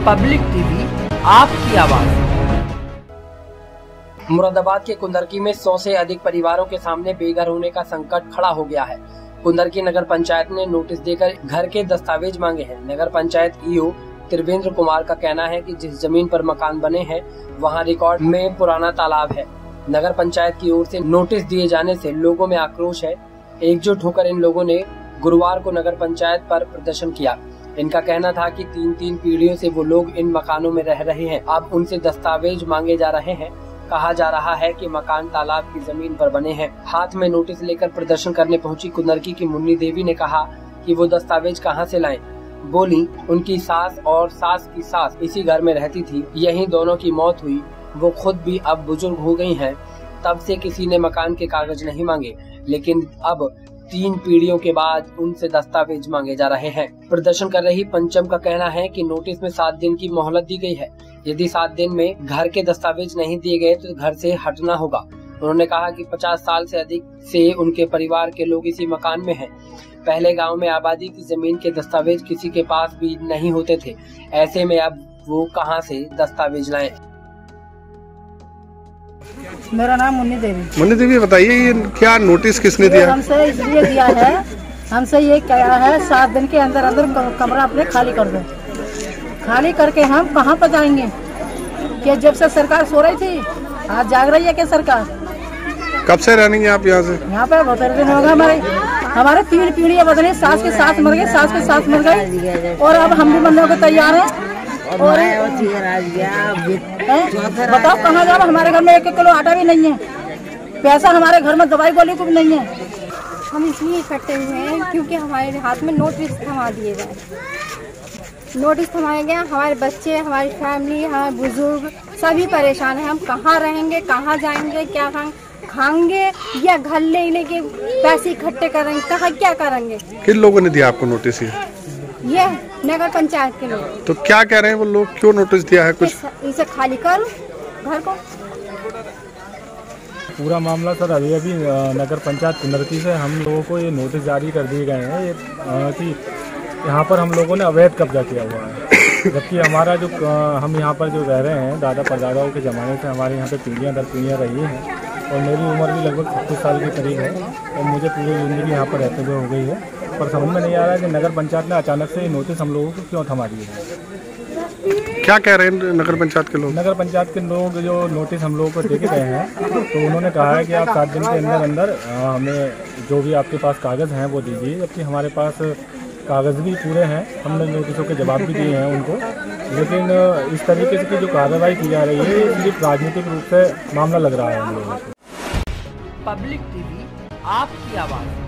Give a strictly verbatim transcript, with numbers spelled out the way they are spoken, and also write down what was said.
Public TV, आपकी आवाज। मुरादाबाद के कुंदरकी में सौ से अधिक परिवारों के सामने बेघर होने का संकट खड़ा हो गया है। कुंदरकी नगर पंचायत ने नोटिस देकर घर के दस्तावेज मांगे हैं। नगर पंचायत ईओ त्रिवेंद्र कुमार का कहना है कि जिस जमीन पर मकान बने हैं वहां रिकॉर्ड में पुराना तालाब है। नगर पंचायत की ओर से नोटिस दिए जाने से लोगों में आक्रोश है। एकजुट होकर इन लोगों ने गुरुवार को नगर पंचायत पर प्रदर्शन किया। इनका कहना था कि तीन तीन पीढ़ियों से वो लोग इन मकानों में रह रहे हैं। अब उनसे दस्तावेज मांगे जा रहे हैं। कहा जा रहा है कि मकान तालाब की जमीन पर बने हैं। हाथ में नोटिस लेकर प्रदर्शन करने पहुंची कुंदरकी की मुन्नी देवी ने कहा कि वो दस्तावेज कहां से लाएं। बोली उनकी सास और सास की सास इसी घर में रहती थी, यहीं दोनों की मौत हुई। वो खुद भी अब बुजुर्ग हो गई हैं। तब से किसी ने मकान के कागज नहीं मांगे, लेकिन अब तीन पीढ़ियों के बाद उनसे दस्तावेज मांगे जा रहे हैं। प्रदर्शन कर रही पंचम का कहना है कि नोटिस में सात दिन की मोहलत दी गई है। यदि सात दिन में घर के दस्तावेज नहीं दिए गए तो घर से हटना होगा। उन्होंने कहा कि पचास साल से अधिक से उनके परिवार के लोग इसी मकान में हैं। पहले गांव में आबादी की जमीन के दस्तावेज किसी के पास भी नहीं होते थे। ऐसे में अब वो कहां से दस्तावेज लाएं? मेरा नाम मुन्नी देवी। मुन्नी देवी, बताइए ये क्या नोटिस किसने दिया? हमसे इसलिए दिया है, हमसे ये कहा है सात दिन के अंदर अंदर कमरा अपने खाली कर दो। खाली करके हम कहाँ पर जाएंगे? कि जब से सरकार सो रही थी, आज जाग रही है क्या सरकार? कब से रहनी है आप यहाँ से? यहाँ पे बहुत दिन होगा। हमारे हमारे तीन पीढ़ियाँ बदली, सास के सास मर गए, सास के सास मर गए, और अब हम भी मरने को तैयार हैं। और बताओ कहाँ जाओ? हमारे घर में एक एक किलो आटा भी नहीं है। पैसा हमारे घर में दवाई गोली को भी नहीं है। हम इसलिए इकट्ठे हुए हैं क्योंकि हमारे हाथ में नोटिस थमा दिए गए। नोटिस थमाए गए, हमारे बच्चे, हमारी फैमिली, हमारे बुजुर्ग सभी परेशान हैं। हम कहाँ रहेंगे, कहाँ जाएंगे, क्या खाएंगे या घर लेने के पैसे इकट्ठे करेंगे, कहाँ क्या करेंगे? किन लोगों ने दिया आपको नोटिस? ये ये नगर पंचायत के लोग। तो क्या कह रहे हैं वो लोग, क्यों नोटिस दिया है? कुछ इसे खाली करो घर को। पूरा मामला सर अभी अभी नगर पंचायत कुंदरकी से हम लोगों को ये नोटिस जारी कर दिए गए हैं कि यहाँ पर हम लोगों ने अवैध कब्जा किया हुआ है। जबकि हमारा जो हम यहाँ पर जो रह रहे हैं, दादा परदादाओं के ज़माने से हमारे यहाँ पे पीढ़ियाँ दर पीढ़ियाँ रही हैं, और मेरी उम्र भी लगभग छत्तीस साल के करीब है, और मुझे पूरी ज़िंदगी यहाँ पर रहते हुए हो गई है। पर समझ में नहीं आ रहा है कि नगर पंचायत ने अचानक से ये नोटिस हम लोगों को क्यों थमा दिए हैं। क्या कह रहे हैं नगर पंचायत के लोग? नगर पंचायत के लोग जो नोटिस हम लोगों को दे के गए हैं, तो उन्होंने कहा है कि आप सात दिन के अंदर अंदर हमें जो भी आपके पास कागज़ हैं वो दीजिए। जबकि हमारे पास कागज़ भी पूरे हैं, हमने नोटिसों के जवाब भी दिए हैं उनको, लेकिन इस तरीके से की जो कार्रवाई की जा रही है ये राजनीतिक रूप से मामला लग रहा है हम लोगों को। पब्लिक टीवी, आपकी आवाज़।